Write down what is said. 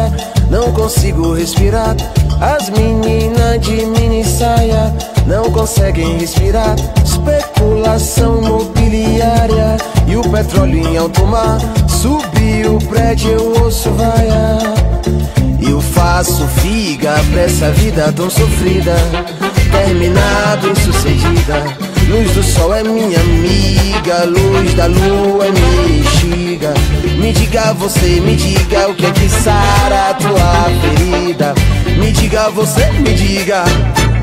praia, não consigo respirar. As meninas de mini saia não conseguem respirar. Especulação imobiliária e o petróleo em alto mar. Subiu o prédio, eu ouço vaia. Eu faço figa pra essa vida tão sofrida, terminar bem sucedida. Luz do sol é minha amiga, luz da lua é minha instiga. Me diga você, me diga o que é que sara a tua ferida. Me diga você, me diga.